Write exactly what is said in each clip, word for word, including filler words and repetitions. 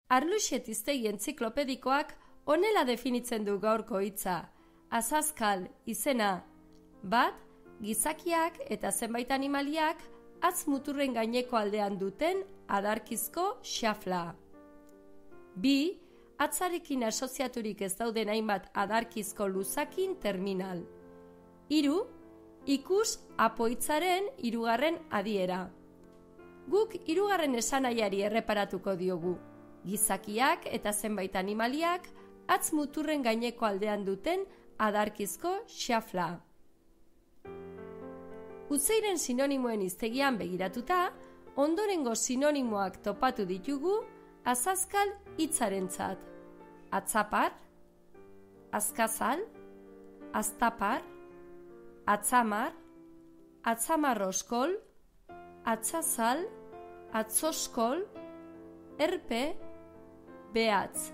Arluxetiztegi entziklopedikoak honela definitzen du gaurko hitza. Azazkal izena. Bat, gizakiak eta zenbait animaliak hatz muturren gaineko aldean duten adarkizko xafla. Bi, hatzarekin asoziaturik ez dauden hainbat adarkizko luzakin terminal. Hiru, ikus apoitzaren hirugarren adiera. Guk hirugarren esanahiari erreparatuko diogu. Gizakiak eta zenbait animaliak hatz muturren gaineko aldean duten adarkizko xafla. Utzeiren sinonimoen hiztegian begiratuta, ondorengo sinonimoak topatu ditugu azazkal hitzarentzat. Atzapar, azkazal, aztapar, atzamar, atzamarroskol, atzazal, atzoskol, erpe, behatz.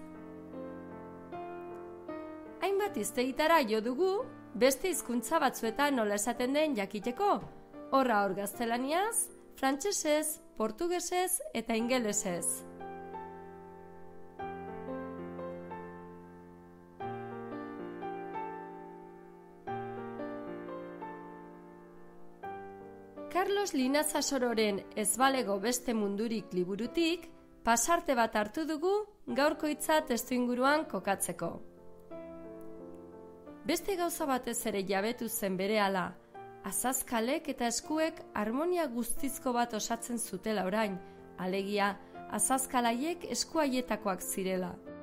Hainbat hiztegitara jo dugu, beste hizkuntza batzuetan nola esaten den jakiteko. Horra hor gaztelaniaz, frantsesez, portugesez eta ingelesez. Carlos Linaza Sororen Ez balego beste mundurik liburutik, pasarte bat hartu dugu gaurko hitza testuinguruan kokatzeko. Beste gauza batez ere jabetu zen berehala, azazkalek eta eskuek harmonia guztizko bat osatzen zutela orain, alegia azazkalaiek eskuaietakoak zirela.